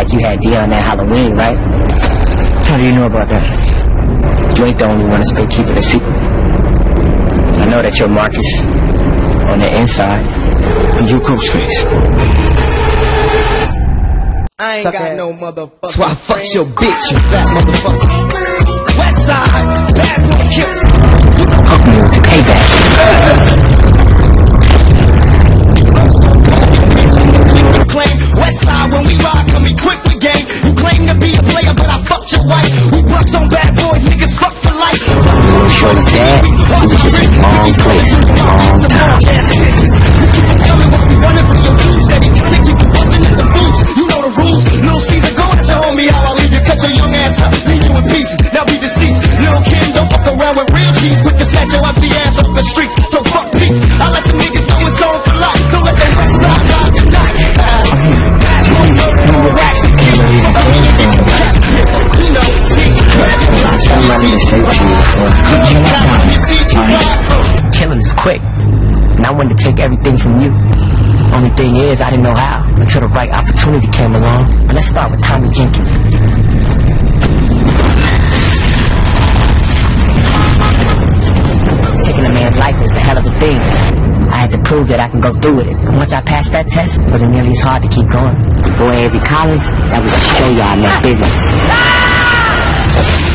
like you had Dion that Halloween, right? How do you know about that? You ain't the only one that's been keeping a secret. I know that you're Marcus on the inside. And you Ghostface. I ain't got no motherfucker. So I fucked your bitch, you fat motherfucker. Westside, bad boy killers. Punk music, payback. Claim Westside when we ride, come equipped with game. You claim to be a player, but I fucked your wife. We bust on bad boys, niggas fuck for life. You sure as that, you was just in the wrong place, wrong time. Coming while we running for your juice, steady trying to keep you buzzing at the boots. You know the rules, Little Caesar, go ask your homie how I leave you, cut your young ass up, leave you in pieces. Now be deceased, Lil' Kim, don't fuck around with real G's, quick to snatch your ugly ass off the streets. So fuck peace, I let the niggas know it's on for life. Don't let the West Side ride tonight. Bad boy murder, no racks and kill. You know, see, I'm ready to say to you, killing is quick, and I wanted to take everything from you. Only thing is, I didn't know how until the right opportunity came along. But let's start with Tommy Jenkins. Taking a man's life is a hell of a thing. I had to prove that I can go through with it. And once I passed that test, it wasn't nearly as hard to keep going. Boy, Avery Collins, that was to show y'all no business.